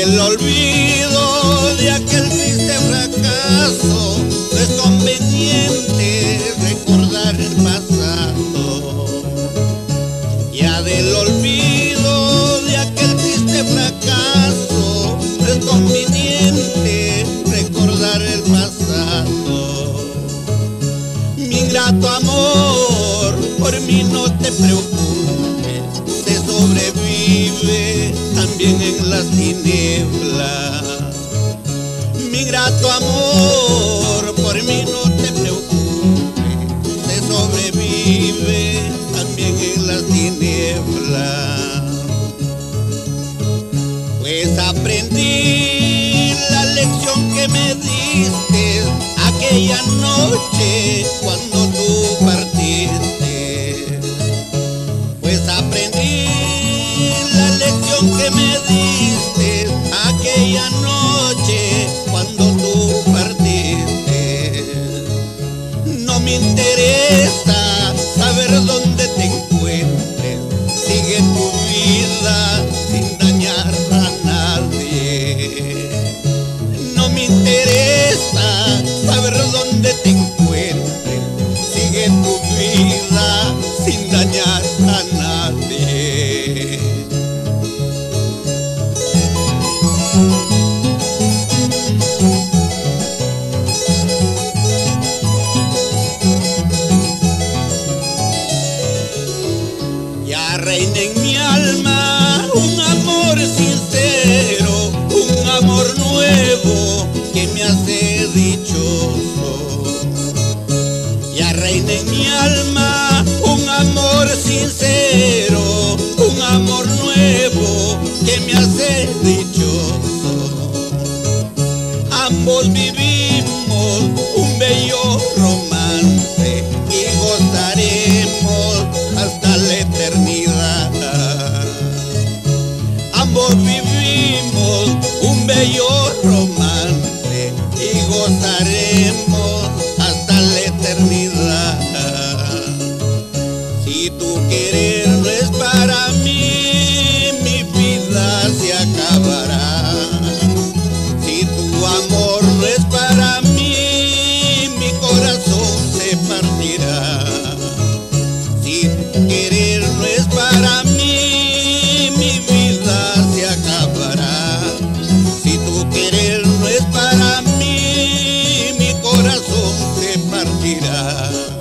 del olvido de aquel triste fracaso, no es conveniente recordar el pasado. Ya del olvido de aquel triste fracaso, no es conveniente recordar el pasado. Mi ingrato amor, por mí no te preocupes, se sobrevive también en las tinieblas. Mi ingrato amor, por mí no te preocupes, se sobrevive también en las tinieblas. Pues aprendí la lección que me diste aquella noche cuando tú partiste. Pues aprendí la lección que me diste aquella noche cuando tú partiste. No me interesa saber dónde te encuentres, sigue tu vida sin dañar a nadie. No me interesa saber dónde te encuentres, sigue tu vida sin dañar a nadie. Ya reina en mi alma un amor sincero, un amor nuevo que me hace dichoso. Ya reina en mi alma un amor sincero, un amor nuevo que me hace dichoso. Ambos vivimos un bello romance y gozaremos hasta la eternidad. Ambos vivimos un bello romance y gozaremos hasta la eternidad. Si tu querer no es para mí, mi vida se acabará. Si tu amor no es para mí, mi corazón se partirá. Si tu querer no es para mí, mi vida se acabará. Si tu querer no es para mí, mi corazón se partirá.